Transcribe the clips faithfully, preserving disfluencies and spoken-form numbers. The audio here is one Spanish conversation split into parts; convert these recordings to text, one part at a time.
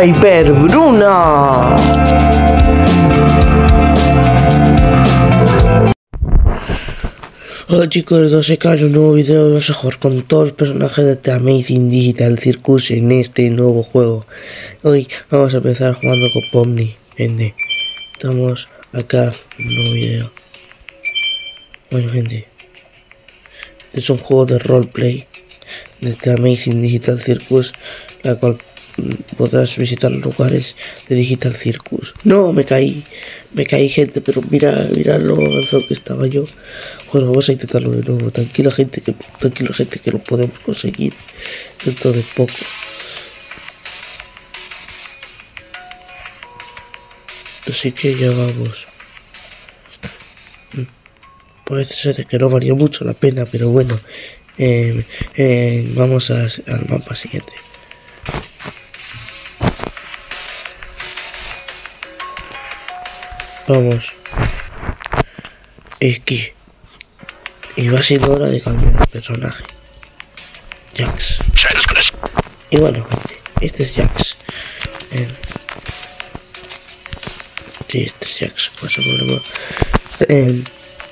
Hyper Bruna. Hola chicos, dos E K en un nuevo video. Vamos a jugar con todos los personajes de The Amazing Digital Circus en este nuevo juego. Hoy vamos a empezar jugando con Pomni. Gente, estamos acá en un nuevo video. Bueno gente, este es un juego de roleplay de The Amazing Digital Circus, la cual podrás visitar lugares de Digital Circus. No, me caí, me caí gente, pero mira, mira lo avanzado que estaba yo. Bueno, vamos a intentarlo de nuevo. Tranquila gente, que tranquila gente, que lo podemos conseguir dentro de poco. Así que ya vamos. Parece ser que no valía mucho la pena, pero bueno, eh, eh, vamos a, al mapa siguiente. Vamos. Es que y va siendo hora de cambiar de personaje. Jax. Y bueno, gente, este es Jax. Eh, sí, este es Jax. Cosa problema. Eh,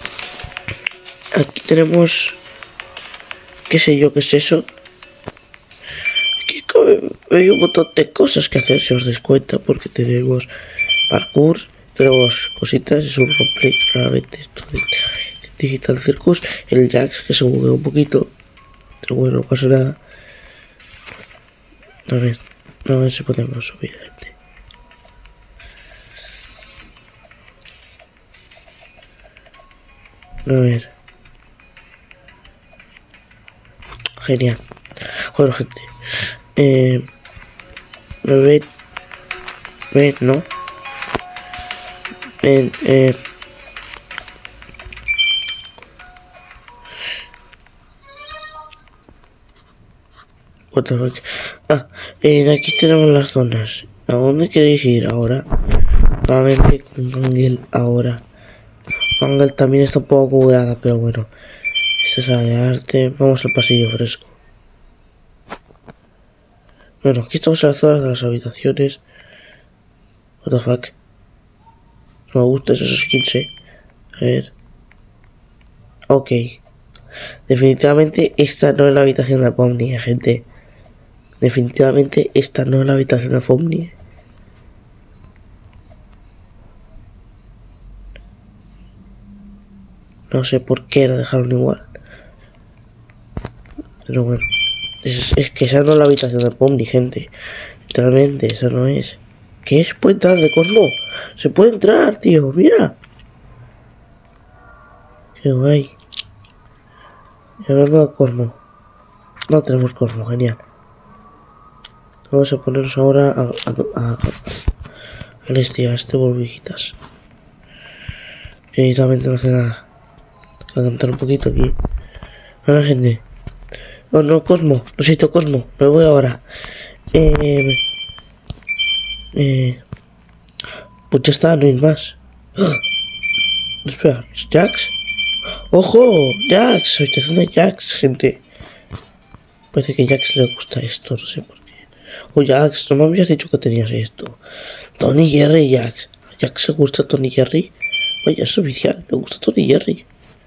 aquí tenemos, qué sé yo, qué es eso. Aquí hay un montón de cosas que hacer, si os dais cuenta, porque tenemos parkour, tenemos cositas, es un roleplay claramente esto de Digital Circus. El Jax que se buguea un poquito, pero bueno, no pasa nada. A ver, a ver si podemos subir, gente. A ver. Genial. Bueno, gente. Eh. Ven. Ven, ¿no? Ven, eh. What the fuck? Ah, eh, aquí tenemos las zonas. ¿A dónde queréis ir ahora? Nuevamente con Ángel ahora. Ángel también está un poco cuidada, pero bueno. Esta es la de arte. Vamos al pasillo fresco. Bueno, aquí estamos en la zona de las habitaciones. What the fuck. No me gustan esos skins, eh. A ver. Ok. Definitivamente esta no es la habitación de Pomni, gente. Definitivamente esta no es la habitación de Pomni. No sé por qué la dejaron igual. Pero bueno. Es, es que esa no es la habitación de Pomni, gente. Literalmente, esa no es. ¿Qué es? ¿Puede entrar de Cosmo? Se puede entrar, tío. Mira. Qué guay. Y hablando de Cosmo. No tenemos Cosmo, genial. Vamos a ponernos ahora a, a, a, a, al este, a este burbujitas. Que directamente no hace nada. Voy a cantar un poquito aquí. Hola, gente. Oh, no, Cosmo. Necesito Cosmo. Me voy ahora. Eh... Eh... Pues ya está, no hay más. ¡Ah! Espera, ¿es Jax? ¡Ojo! ¡Jax! Habitación de Jax, gente. Parece que a Jax le gusta esto, no sé por qué. Oh, Jax, no me habías dicho que tenías esto. Tony Jerry y Jax. ¿A Jax le gusta Tony Jerry? Oye, es oficial, le gusta Tony Jerry.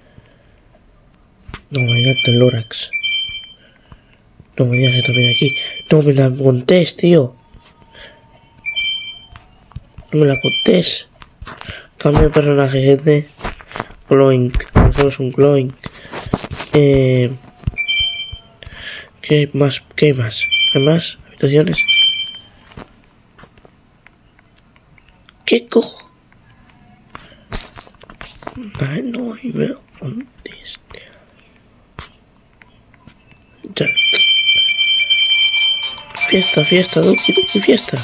No me encanta el Lorax. No me digas que también aquí. No me la contés, tío. No me la contés. Cambio de personaje, gente. Glowing. Hacemos un glowing. Eh... ¿Qué hay más? ¿Qué hay más? ¿Hay más habitaciones? ¿Qué cojo? Ay, no, ahí veo dónde está. Ya. Fiesta, fiesta, Duki, Duki, fiesta.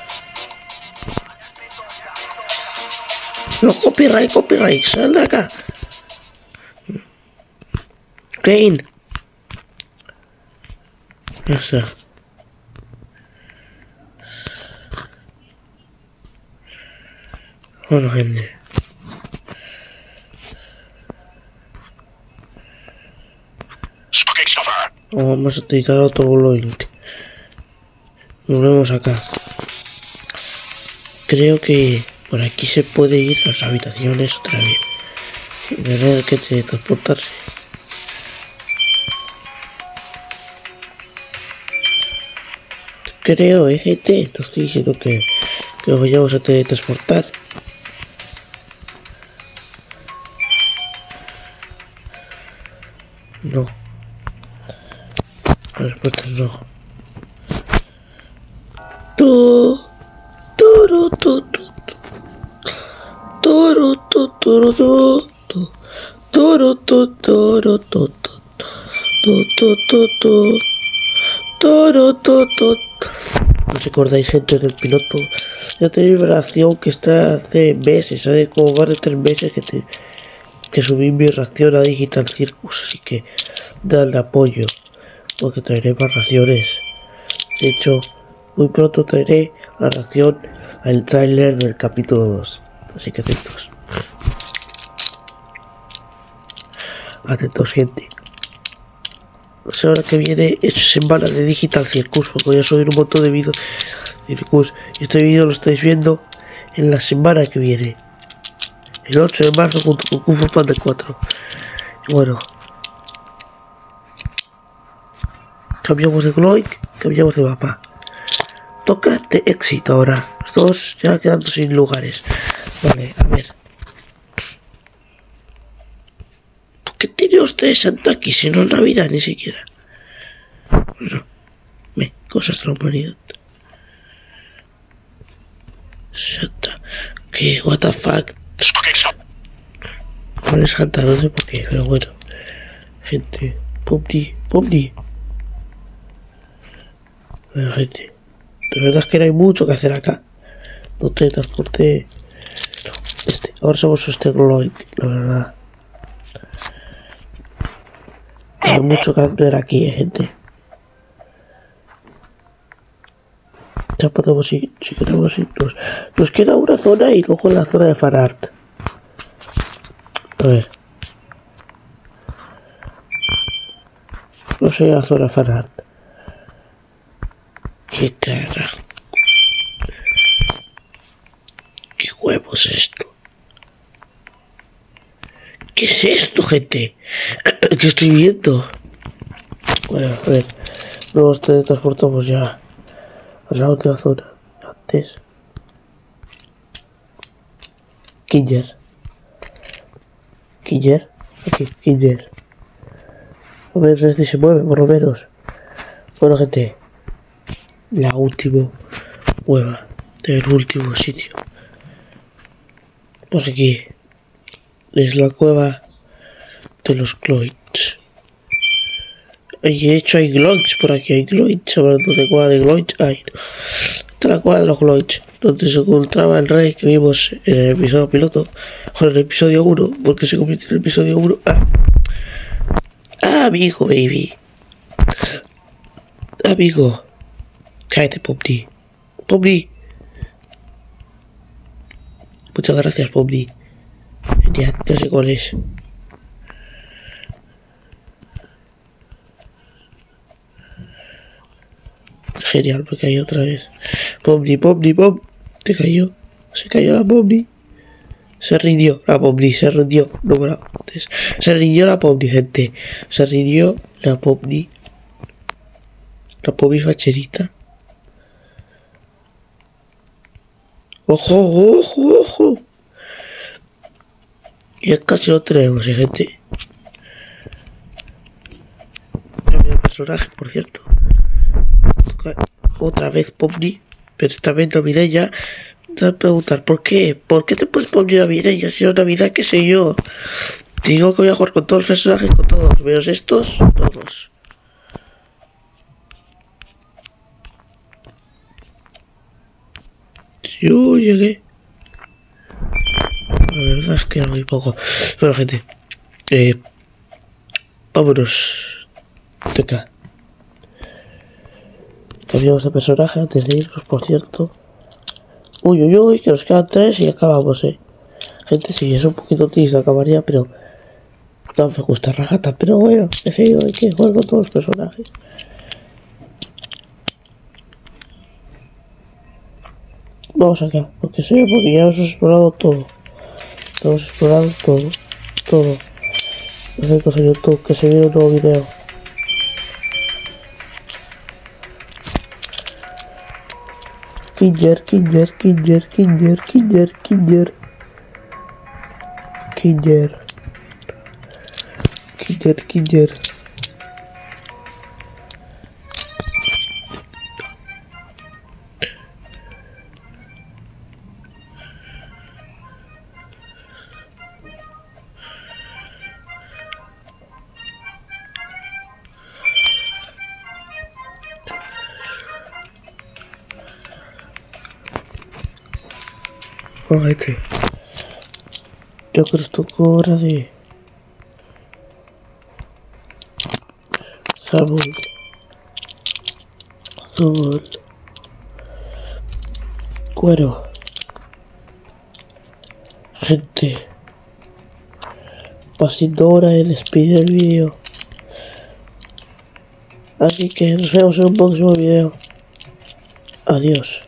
No, copyright, copyright, sal de acá. Kane. Ya está. Bueno, gente. Vamos a utilizar otro glowing. Nos vemos acá. creo que por aquí se puede ir a las habitaciones otra vez. Sin tener que teletransportarse. Creo, eh, gente. No estoy diciendo que, que nos vayamos a teletransportar. No. La respuesta es no. Tu, turu, tu, tu, tu. Turu, tu, turu, tu, tu. Turu, tu, turu, tu, tu. Tu, tu, tu, tu. Turu, tu, tu. ¿No os acordáis, gente, del piloto? Ya tenéis reacción que está hace meses, hace como más de tres meses que te... que subí mi reacción a Digital Circus, así que dadle apoyo, porque traeré más reacciones. De hecho, muy pronto traeré la reacción al tráiler del capítulo dos, así que atentos. Atentos, gente. La semana que viene es semana de Digital Circus, porque voy a subir un montón de vídeos de Circus, y este vídeo lo estáis viendo en la semana que viene. El ocho de marzo junto con Kung Fu Panda cuatro. Y bueno. Cambiamos de Gloik, cambiamos de mapa. Toca de éxito ahora. Los dos ya quedando sin lugares. Vale, a ver. ¿Por qué tiene usted Santa aquí si no es Navidad ni siquiera? Bueno. Ve, cosas de la humanidad. Santa. ¿Qué? What the fuck? No es Santa, no sé por qué, pero bueno. Gente, Popdi, Popdi. Bueno, gente, de verdad es que no hay mucho que hacer acá. No te transporté. No, este, ahora somos este Gloik, la verdad. No hay mucho que hacer aquí, eh, gente. Ya podemos ir, si queremos irnos. Nos queda una zona y luego la zona de fanart. A ver. No sé la zona fanart. ¿Qué carajo? ¿Qué huevos es esto? ¿Qué es esto, gente? ¿Qué estoy viendo? Bueno, a ver. Nos teletransportamos ya a la otra zona. Antes. Kinger. Kinger. Aquí, Kinger. A ver si se mueve, por lo menos. Bueno, gente. La última cueva del último sitio. Por aquí. Es la cueva de los Gloits. Y de hecho hay Gloits por aquí, hay Gloits. Hablando de cueva de Gloits, hay. Esta es la cueva de los Gloits, donde se encontraba el rey que vimos en el episodio piloto. O en el episodio uno, porque se convirtió en el episodio uno. Ah, ah amigo, baby. Amigo. Cállate, Popdi. Popdi. Muchas gracias, Popdi. Genial, ya sé cuál es. Genial, me cayó otra vez. Popdi, Popdi, Pop. Te cayó. Se cayó la Popdi. Se rindió la Popdi, se rindió. No, bueno, se rindió la Popdi, gente. Se rindió la Popdi. La Popdi facherita. Ojo, ojo, ojo. Ya casi lo tenemos, ¿eh, gente? Cambio de personaje, por cierto. Otra vez Popdi, pero esta vez navideña. Te voy a preguntar, ¿por qué? ¿Por qué te puedes poner navideña si no Navidad, qué sé yo? Te digo que voy a jugar con todos los personajes, con todos, menos estos, todos. Yo llegué. La verdad es que era muy poco. Bueno, gente. Eh, vámonos. De acá. Cambiamos de personaje antes de irnos, por cierto. Uy, uy, uy, que nos quedan tres y acabamos, eh. Gente, sí, es un poquito triste, acabaría, pero no me gusta rajata. Pero bueno, que sé yo, hay que jugar con todos los personajes. Vamos acá, porque sé, porque ya hemos explorado todo. Hemos explorado todo, todo. Atentos a YouTube, que se viene un nuevo video. Killer, killer, killer, killer, killer, killer. Killer. Killer, killer. Ojete. Yo creo que esto hora de Samuel Azul Cuero. Gente, va siendo hora de despedir el vídeo, así que nos vemos en un próximo video. Adiós.